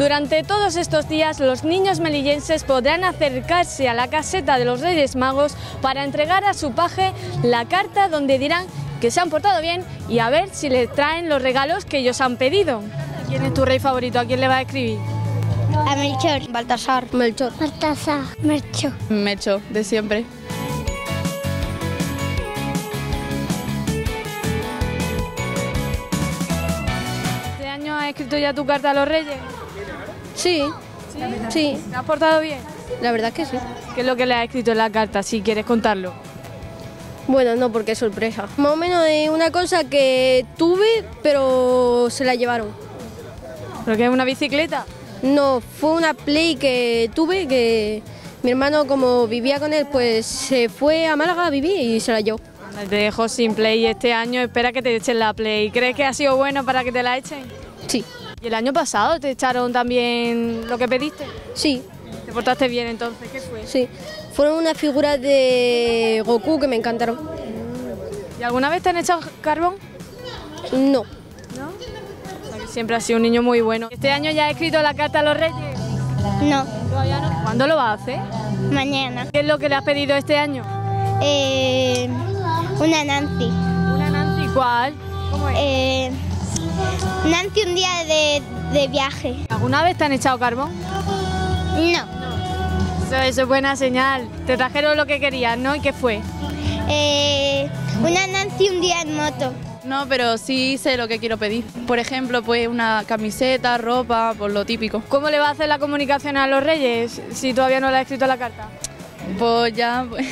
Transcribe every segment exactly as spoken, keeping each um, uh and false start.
Durante todos estos días los niños melillenses podrán acercarse a la caseta de los Reyes Magos para entregar a su paje la carta donde dirán que se han portado bien y a ver si les traen los regalos que ellos han pedido. ¿Quién es tu rey favorito? ¿A quién le vas a escribir? A Melchor. Baltasar. Melchor. Baltasar. Melchor. Mecho, de siempre. ¿Este año has escrito ya tu carta a los Reyes? Sí, ¿Sí? sí, ¿Te has portado bien? la verdad que sí. ¿Qué es lo que le has escrito en la carta, si quieres contarlo? Bueno, no, porque es sorpresa. Más o menos de una cosa que tuve, pero se la llevaron. ¿Pero que es una bicicleta? No, fue una Play que tuve, que mi hermano, como vivía con él, pues se fue a Málaga a vivir y se la llevó. Te dejo sin Play este año, espera que te echen la Play. ¿Crees que ha sido bueno para que te la echen? Sí, ¿Y el año pasado te echaron también lo que pediste? sí, ¿Te portaste bien entonces? ¿Qué fue? sí. Fueron unas figuras de Goku que me encantaron. ¿Y alguna vez te han echado carbón? No, ¿No? O sea, que siempre has sido un niño muy bueno. ¿Este año ya has escrito la carta a los Reyes? No. Todavía no. ¿Cuándo lo vas a hacer? Mañana. ¿Qué es lo que le has pedido este año? Eh, una Nancy. ¿Una Nancy? ¿Cuál? ¿Cómo es? Eh, Nancy un día de, de viaje. ¿Alguna vez te han echado carbón? No. Eso, eso es buena señal. Te trajeron lo que querías, ¿no? ¿Y qué fue? Eh, una Nancy un día en moto. No, pero sí sé lo que quiero pedir. Por ejemplo, pues una camiseta, ropa, por lo típico. ¿Cómo le va a hacer la comunicación a los Reyes si todavía no le ha escrito la carta? Pues ya, pues,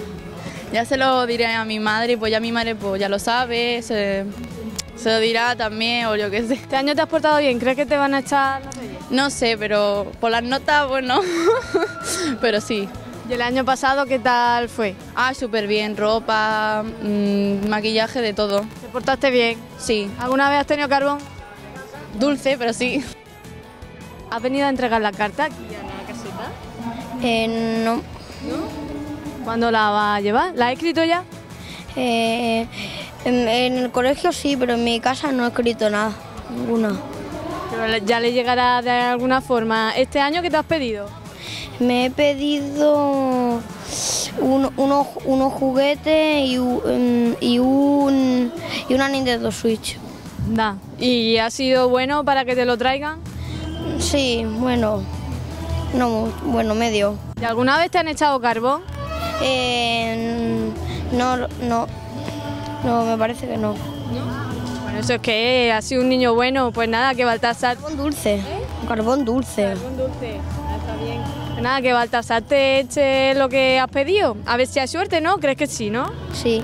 ya se lo diré a mi madre y pues ya mi madre pues ya lo sabe, se, se lo dirá también o yo qué sé. ¿Este año te has portado bien? ¿Crees que te van a echar los Reyes? No sé, pero por las notas, bueno, pero sí. ¿Y el año pasado qué tal fue? Ah, súper bien, ropa, mmm, maquillaje, de todo. ¿Te portaste bien? Sí, ¿Alguna vez has tenido carbón? dulce, pero sí. ¿Has venido a entregar la carta aquí a la caseta? Eh, no. ¿Cuándo la vas a llevar? ¿La has escrito ya? Eh, en, en el colegio sí, pero en mi casa no he escrito nada. Ninguna. Pero le- ya le llegará de alguna forma. ¿Este año qué te has pedido? Me he pedido un- unos, unos juguetes y, un, y, un, y una Nintendo Switch. Da. ¿Y ha sido bueno para que te lo traigan? Sí, bueno, no, mu- bueno, medio. ¿Y alguna vez te han echado carbón? Eh, no, no, no, me parece que no. Bueno, eso es que ha sido un niño bueno. Pues nada, que Baltasar... Carbón dulce, carbón dulce. Carbón dulce. Ah, está bien. Pues nada, que Baltasar te eche lo que has pedido. A ver si hay suerte, ¿no? ¿Crees que sí, no? Sí.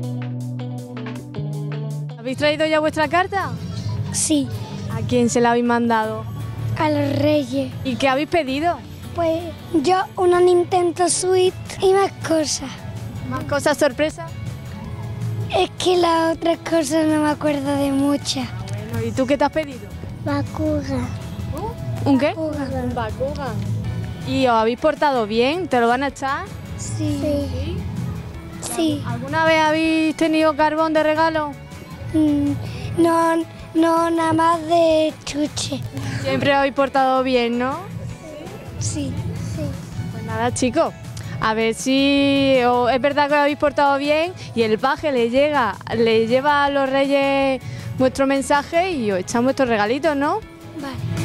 ¿Habéis traído ya vuestra carta? Sí, ¿A quién se la habéis mandado? a los Reyes. ¿Y qué habéis pedido? Pues yo una Nintendo Switch y más cosas. ¿Más cosas sorpresas? Es que las otras cosas no me acuerdo de muchas. Bueno, ¿y tú qué te has pedido? Bakugan. ¿Un qué? Bakugan. Un Bakugan. ¿Y os habéis portado bien? ¿Te lo van a echar? Sí. Sí. ¿Alguna vez habéis tenido carbón de regalo? Mm, No, no, nada más de chuche. Siempre os habéis portado bien, ¿no? Sí. Sí. Pues nada, chicos, a ver si o es verdad que os habéis portado bien y el paje le llega, le lleva a los Reyes vuestro mensaje y os echan vuestros regalitos, ¿no? Vale.